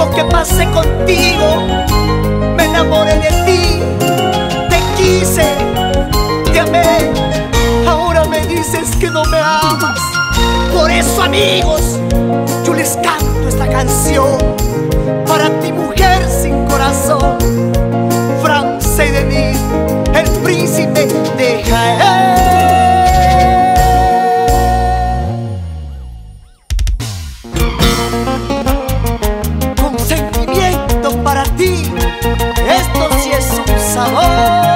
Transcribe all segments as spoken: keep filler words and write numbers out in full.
lo que pasé contigo. Me enamoré de ti, te quise, te amé. Ahora me dices que no me amas. Por eso, amigos, yo les canto esta canción para ti, mujer sin corazón. France Denis, el príncipe de Jaén. Con sentimiento para ti, esto sí es un sabor.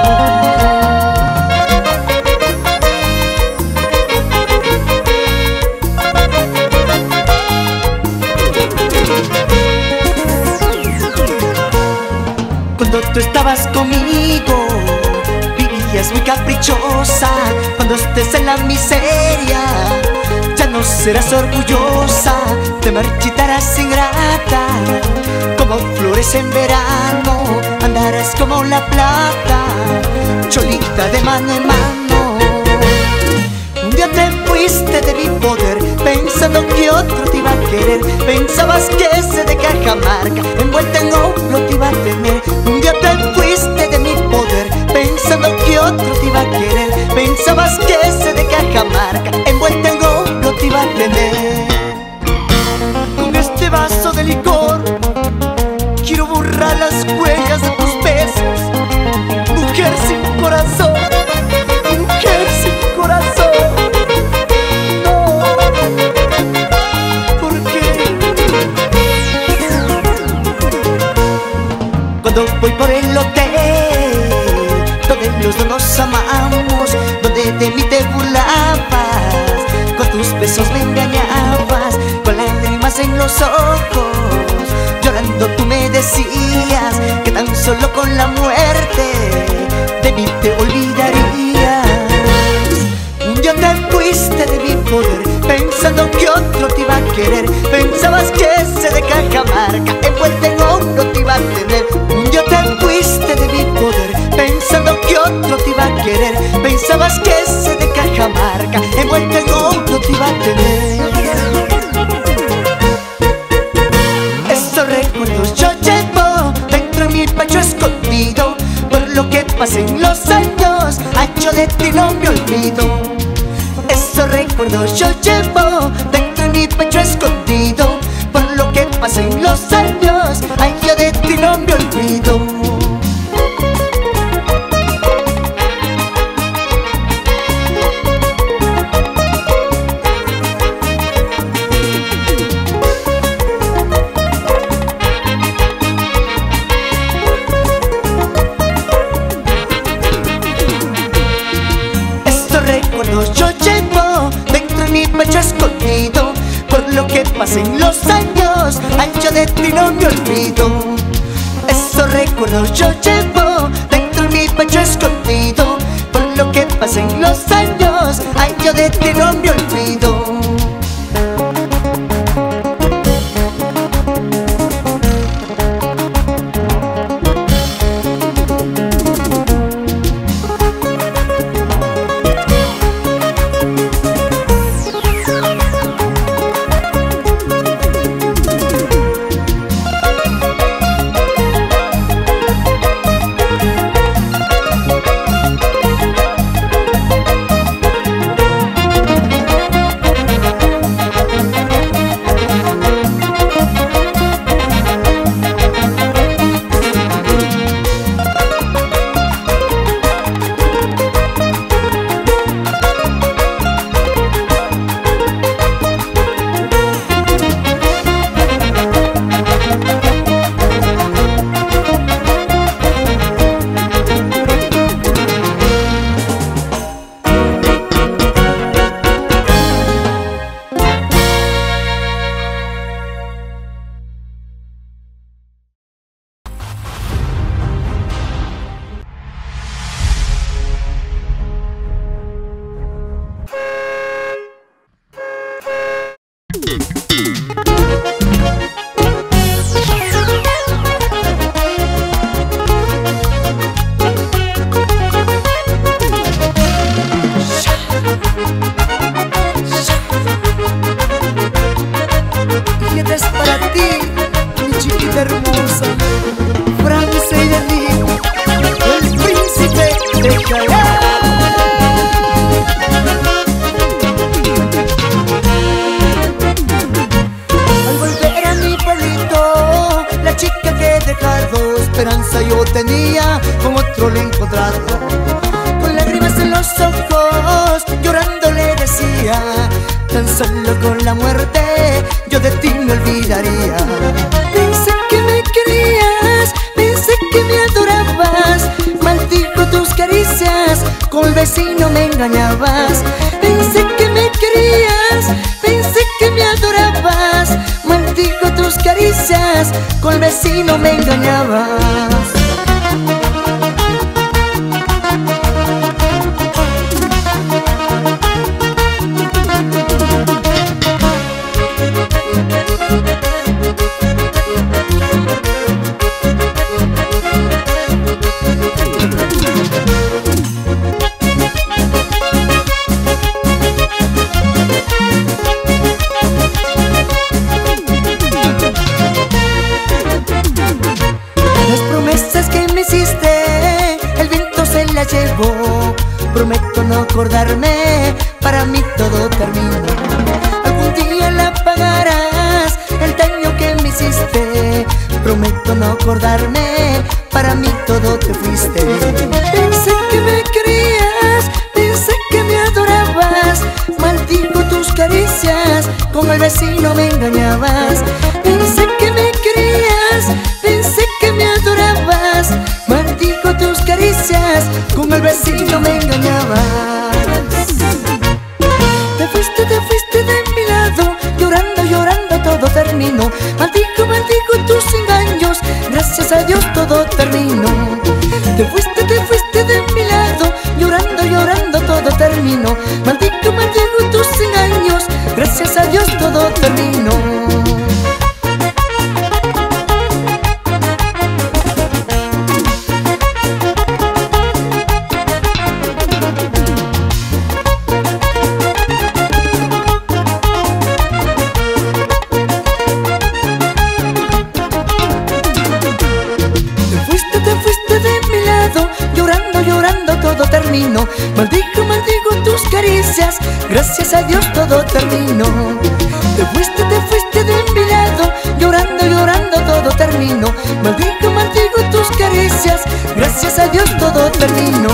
Cuando tú estabas conmigo, vivías muy caprichosa. Cuando estés en la miseria, ya no serás orgullosa. Te marchitarás ingrata, como flores en verano. Andarás como la plata, cholita de mano en mano. Un día te fuiste de mi poder, pensando que otro te iba a querer. Pensabas que ese de Cajamarca, envuelta en oro, te iba a tener. Un día te fuiste de mi poder, pensando que otro te iba a querer. Pensabas que ese de Cajamarca, envuelta en oro, te iba a tener. Con este vaso de licor quiero borrar las huellas de tus besos. Mujer sin corazón, mujer sin corazón. Cuando voy por el hotel donde los dos nos amamos, donde de mí te burlabas, con tus besos me engañabas, con lágrimas en los ojos, llorando tú me decías que tan solo con la muerte de mí te olvidarías. Un día te fuiste de mi poder, pensando que otro te iba a querer. Pensabas que ese de Cajamarca, envuelta en oro, te iba a tener. Un día te fuiste de mi poder, pensando que otro te iba a querer. Pensabas que ese de Cajamarca, envuelta en oro, te iba a tener. Esos recuerdos yo llevo dentro de mi pecho escondido. Por lo que pasen los años, ay, yo de ti no me olvido. Esos recuerdos yo llevo dentro de mi pecho escondido. Por lo que pasen los años, ay, yo de ti no me olvido. Estos recuerdos yo llevo dentro de mi pecho escondido. Por lo que pasen los años, ay, yo de ti no me olvido. Esos recuerdos yo llevo dentro de mi pecho escondido. Por lo que pasen los años, ay, yo de ti no me olvido. esperanza yo tenía, con otro le he encontrado. Con lágrimas en los ojos, llorando le decía: tan solo con la muerte yo de ti me olvidaría. Pensé que me querías, pensé que me adorabas, maldijo tus caricias, con el vecino me engañabas. Pensé que me querías, pensé que me adorabas, maldijo tus caricias, con el vecino me engañabas. Llevo, prometo no acordarme, para mí todo termina. Algún día la pagarás, el daño que me hiciste. Prometo no acordarme, para mí todo te fuiste. Pensé que me querías, pensé que me adorabas, maldijo tus caricias, con el vecino me engañabas. Pensé que me querías, pensé que me adorabas, maldijo tus caricias, con el vecino me engañabas. Te fuiste, te fuiste de mi lado, llorando, llorando todo terminó. Maldijo, maldijo tus engaños, gracias a Dios todo terminó. Te fuiste, te fuiste de mi lado, llorando, llorando todo terminó. Maldijo, maldijo tus engaños, gracias a Dios todo terminó. Terminó. Maldijo, maldijo tus caricias, gracias a Dios todo terminó. Te fuiste, te fuiste de mi lado, llorando, llorando todo terminó. Maldijo, maldijo tus caricias, gracias a Dios todo terminó.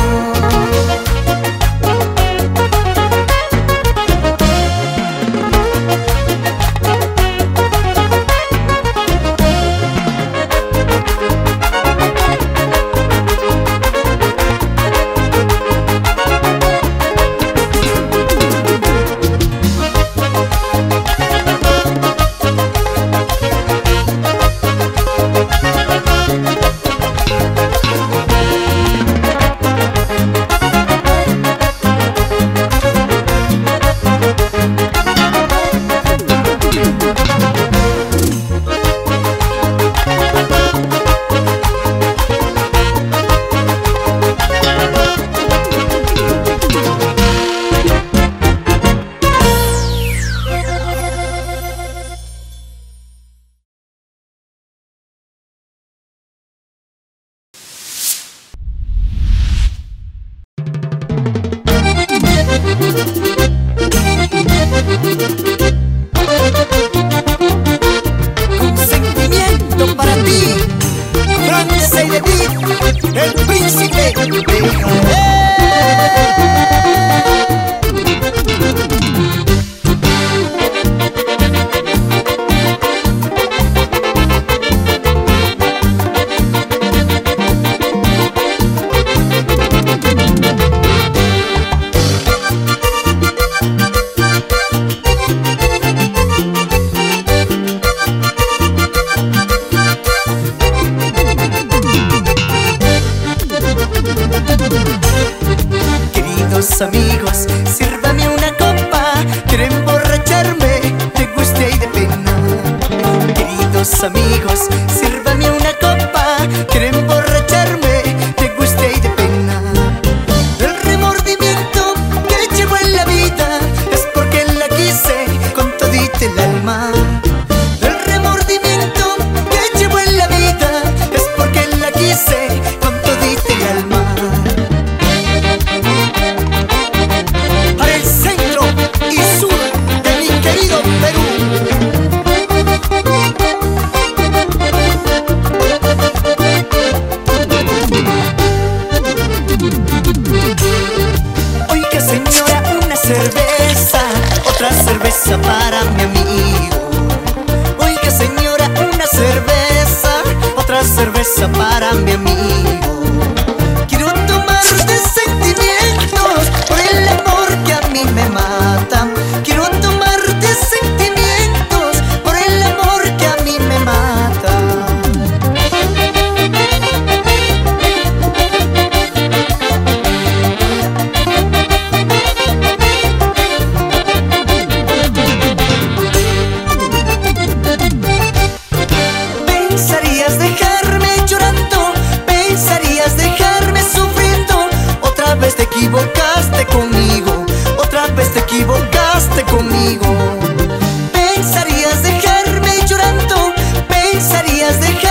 cerveza para mi amigo. Quiero tomarte sentimientos por el amor que a mí me mata. Quiero tomarte sentimientos por el amor que a mí me mata. Pensarías dejarme llorando, pensarías dejarme sufriendo. Otra vez te equivocaste conmigo, otra vez te equivocaste conmigo. Pensarías dejarme llorando, pensarías dejarme